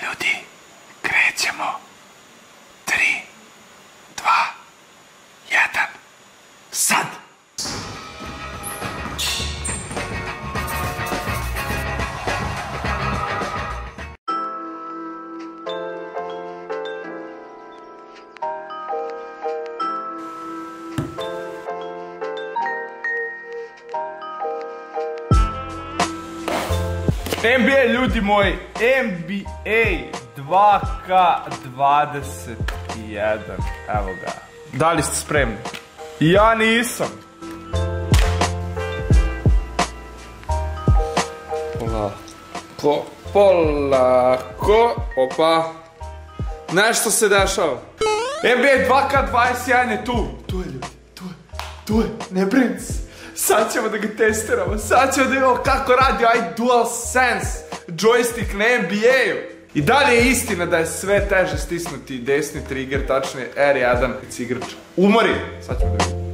Ljudi, krećemo. 3, 2, 1, sad! NBA ljudi moji, NBA 2K21, evo ga. Da li ste spremni? Ja nisam. Polako, opa. Nešto se dešava. NBA 2K21 je tu. Tu je ljudi, tu je, ne brinite se. Sad ćemo da ga testiramo, sad ćemo da vidimo kako radi ovaj DualSense joystick na NBA-u. I dalje je istina da je sve teže stisnuti desni trigger, tačnije R1 cigrač. Umori! Sad ćemo da vidimo.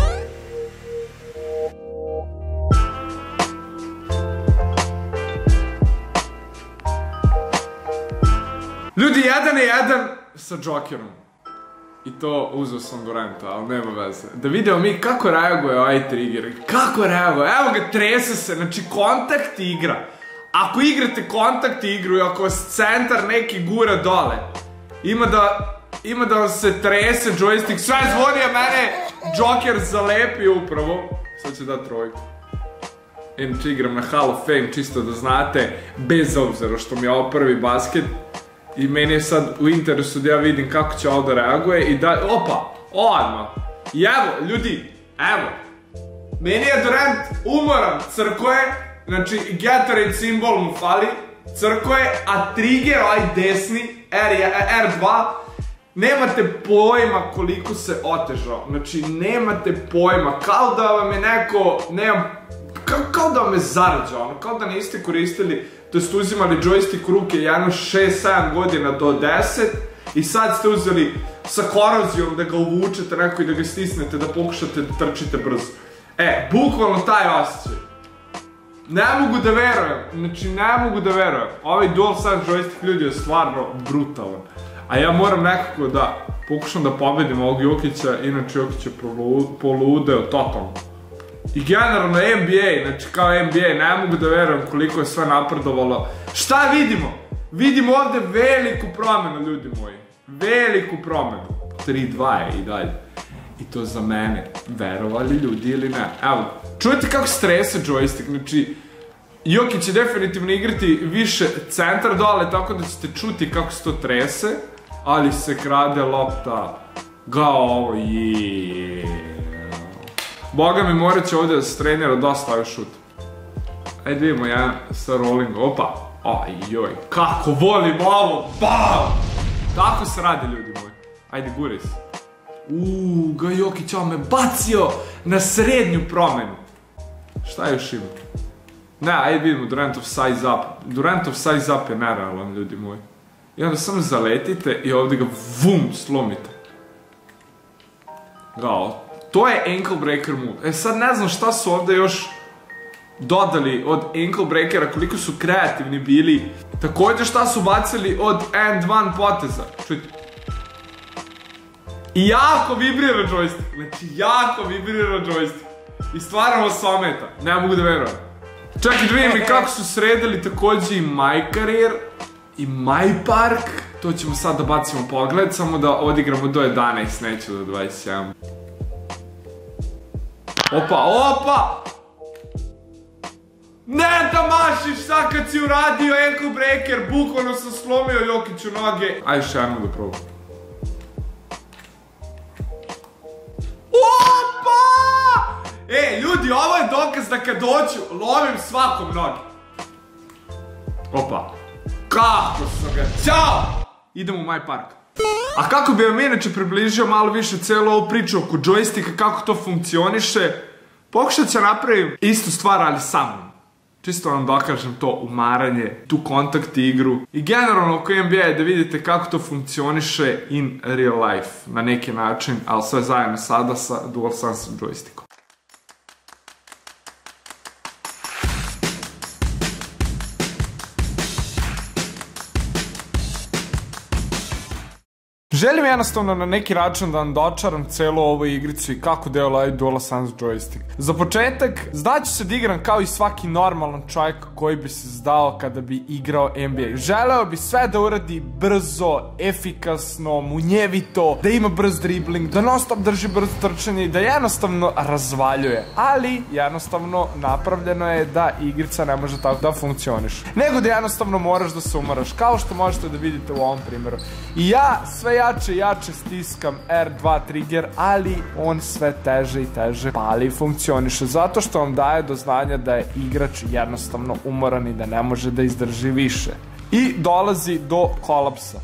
Ljudi, 1-1 sa Jokerom. I to uzeo sam Duranta, ali nema veze. Da vidimo mi kako reaguje ovaj trigger. Kako reaguje? Evo ga, trese se. Znači, kontakt igra. Ako igrate kontakt igru i ako vas centar neki gura dole, ima da vam se trese joystick. Sve zvoni, a mene Joker zalepio upravo. Sad ću dati trojku. Inače igram na Hall of Fame, čisto da znate, bez obzira što mi je ovo prvi basket. I meni je sad u interesu da ja vidim kako će ovo da reaguje i da... Opa! Odmah! I evo, ljudi, evo! Meni je Durant umoran, crko je, znači Gatorade simbol mu fali, crko je, a trigger, ovaj desni, R2, nemate pojma koliko se otežao. Znači, nemate pojma, kao da vam je neko, kao da vam je zarađao, kao da niste koristili, to ste uzimali joystick u ruke jedno 6-7 godina do 10 i sad ste uzeli sa korozijom da ga uvučete neko i da ga stisnete, da pokušate da trčite brzo. Bukvalno taj osjećaj. Ne mogu da verujem, znači ne mogu da verujem. Ovaj DualSense joystick ljudi je stvarno brutalan. A ja moram nekako da pokušam da pobedim ovog Jokića, inače Jokić je poludeo totalno. I generalno NBA, znači kao NBA, ne mogu da verujem koliko je sve napredovalo. Šta vidimo? Vidimo ovde veliku promenu, ljudi moji. Veliku promenu. 3-2 je i dalje. I to za mene, verovali ljudi ili ne. Evo, čujete kako strese joystick, znači Jokić će definitivno igrati više centar dole, tako da ćete čuti kako se to trese, ali se krade lopta. Ovo Boga mi morat će ovdje da se trenira dosta ovaj šut. Ajde vidimo jedan sa rollingom, opa. Ajoj, kako volim ovo, bam! Tako se radi ljudi moji. Ajde, guri se. Ga Jokić me bacio na srednju promenu. Šta još ima? Ne, ajde vidimo Durantov size up. Durantov size up je nerealan, ljudi moji. I onda samo zaletite i ovdje ga vum slomite. To je ankle breaker move. Sad ne znam šta su ovdje još dodali od ankle breakera, koliko su kreativni bili. Također šta su bacili od and one poteza. Čujte. I jako vibrira joystick. Znači jako vibrira joystick. I stvarno vas ometa. Ne mogu da verujem. Čak i da vidim i kako su sredili također i My Career i My Park. To ćemo sad da bacimo pogled, samo da odigramo do 11, neću do 27. Opa! Ne da mašiš sad kad si uradio ankle breaker, bukvalno sam slomio Jokiću noge. Ajde še jednom da probam. Opa! Ljudi, ovo je dokaz da kad doću, lovim svakom noge. Opa. Kako sam ga, ćao! Idemo u My Park. A kako bi vam inače približio malo više cijelu ovu priču oko joysticka, kako to funkcioniše, pokušat ću napravim istu stvar, ali sa mnom. Čisto vam dokažem to umaranje, tu kontakt igru i generalno oko NBA da vidite kako to funkcioniše in real life na neki način, ali sve zajedno sada sa DualSense joystickom. Želim jednostavno na neki račun da vam dočaram celu ovu igricu i kako deluje DualSense joystick. Za početak, znaću se da igram kao i svaki normalan čovjek koji bi se zdao kada bi igrao NBA. Želeo bi sve da uradi brzo, efikasno, munjevito, da ima brz dribling, da non stop drži brzo trčanje i da jednostavno razvaljuje. Ali, jednostavno, napravljeno je da igrica ne može tako da funkcioniš. Nego da jednostavno moraš da se umaraš, kao što možete da vidite u ovom primjeru. I ja sve jače i jače stiskam R2 trigger, ali on sve teže i teže pali i funkcioniše, zato što vam daje do znanja da je igrač jednostavno umoran i da ne može da izdrži više. I dolazi do kolapsa.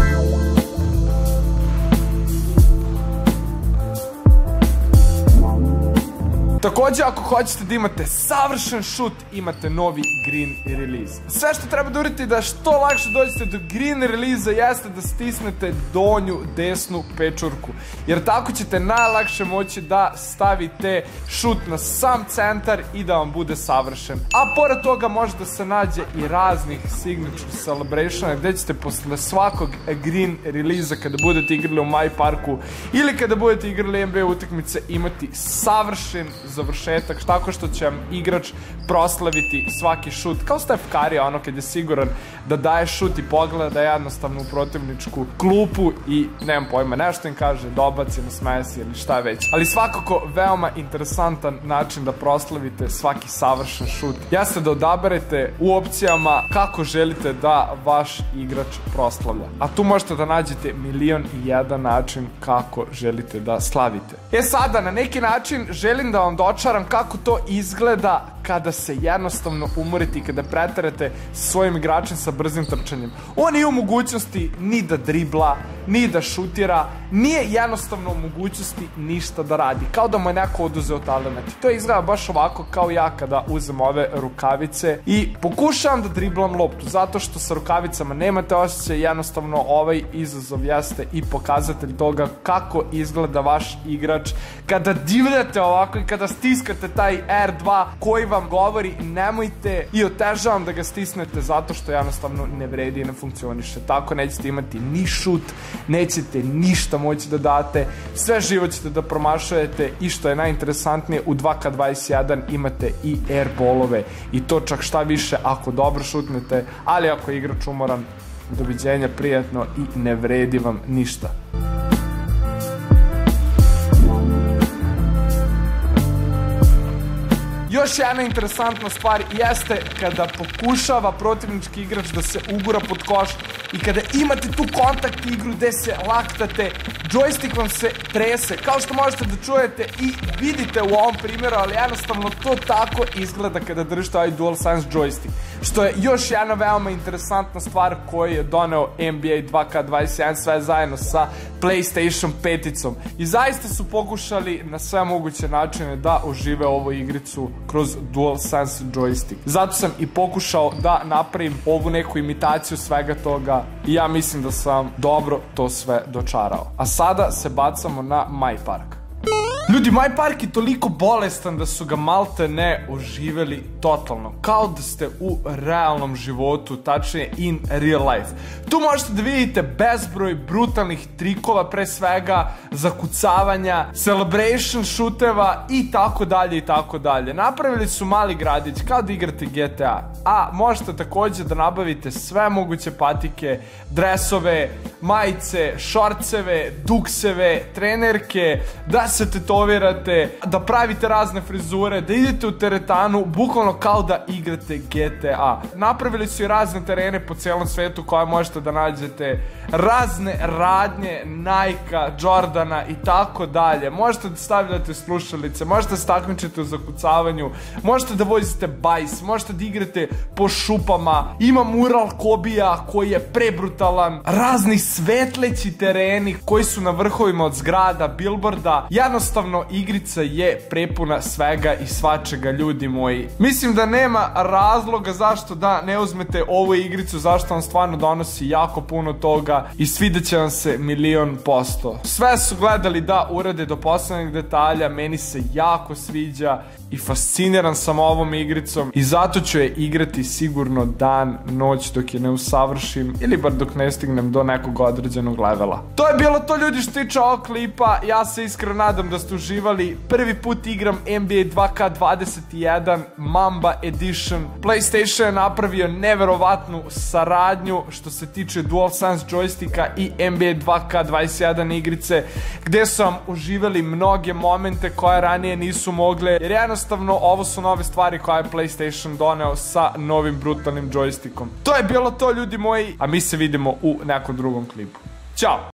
Takođe, ako hoćete da imate savršen šut, imate novi green release. Sve što treba da uradite da što lakše dođete do green release-a jeste da stisnete donju desnu pečurku. Jer tako ćete najlakše moći da stavite šut na sam centar i da vam bude savršen. A pored toga može da se nađe i raznih signature celebration gde ćete posle svakog green release-a kada budete igrali u My Parku ili kada budete igrali NBA utakmice imati savršen završetak, tako što će vam igrač proslaviti svaki šut, kao Steph Curry, ono kad je siguran da daje šut i pogleda jednostavno u protivničku klupu i nemam pojma, nešto im kaže, dobaci, nasmeje ili šta već. Ali svakako veoma interesantan način da proslavite svaki savršen šut jeste da odaberete u opcijama kako želite da vaš igrač proslavlja. A tu možete da nađete 1.001 način kako želite da slavite. Sada, na neki način želim da vam dočaram kako to izgleda kada se jednostavno umorite i kada preterate svojim igračem sa brzim trčanjem. On nije u mogućnosti ni da dribla, ni da šutira, nije jednostavno u mogućnosti ništa da radi, kao da mu je neko oduzeo talent. To izgleda baš ovako kao ja kada uzem ove rukavice i pokušavam da driblam loptu, zato što sa rukavicama nemate osjećaj, jednostavno ovaj izazov jeste i pokazatelj toga kako izgleda vaš igrač kada divljate ovako i kada stiskate taj R2 koji vam govori nemojte i otežavam da ga stisnete zato što jednostavno ne vredi i ne funkcioniše. Tako nećete imati ni šut, nećete ništa moći da date, sve živo ćete da promašujete i što je najinteresantnije u 2K21 imate i airballove i to čak šta više ako dobro šutnete, ali ako je igrač umoran, doviđenja, prijatno i ne vredi vam ništa. Još jedna interesantna stvar jeste kada pokušava protivnički igrač da se ugura pod koš i kada imate tu kontakt igru gde se laktate, joystick vam se trese, kao što možete da čujete i vidite u ovom primjeru, ali jednostavno to tako izgleda kada držite ovaj DualSense joystick. Što je još jedna veoma interesantna stvar koju je doneo NBA 2K21 sve zajedno sa PlayStation 5-icom. I zaista su pokušali na sve moguće načine da ožive ovu igricu kroz DualSense joystick. Zato sam i pokušao da napravim ovu neku imitaciju svega toga i ja mislim da sam dobro to sve dočarao. A sada se bacamo na My Park. Ljudi, My Park je toliko bolestan da su ga malte ne oživeli totalno, kao da ste u realnom životu, tačnije in real life. Tu možete da vidite bezbroj brutalnih trikova, pre svega zakucavanja, celebration šuteva i tako dalje i tako dalje. Napravili su mali gradić kao da igrate GTA, a možete takođe da nabavite sve moguće patike, dresove, majice, šorceve, dukseve, trenerke, da se tetovirate, da pravite razne frizure, da idete u teretanu, bukvalno kao da igrate GTA. Napravili su i razne terene po celom svetu koje možete da nađete, razne radnje Nike-a, Jordana i tako dalje. Možete da stavljate slušalice, možete da se takmičite u zakucavanju, možete da vozite bajs, možete da igrate po šupama, ima mural Kobija koji je prebrutalan, razni svetleći tereni koji su na vrhovima od zgrada, billboarda. Jednostavno, igrica je prepuna svega i svačega, ljudi moji. Mislim da nema razloga zašto da ne uzmete ovu igricu, zašto vam stvarno donosi jako puno toga i svideće vam se 1.000.000%. Sve su gledali da urade do poslednjeg detalja, meni se jako sviđa i fasciniran sam ovom igricom i zato ću je igrati sigurno dan, noć dok je ne usavršim ili bar dok ne stignem do nekog određenog levela. To je bilo to, ljudi, što tiče ovog klipa. Ja se iskreno nadam da ste uživali. Prvi put igram NBA 2K21 Mamba Edition. PlayStation je napravio neverovatnu saradnju što se tiče DualSense joysticka i NBA 2K21 igrice, gde su vam uživali mnoge momente koje ranije nisu mogle, jer jednostavno ovo su nove stvari koje je PlayStation doneo sa novim brutalnim joystickom. To je bilo to, ljudi moji, a mi se vidimo u nekom drugom klipu. Ćao!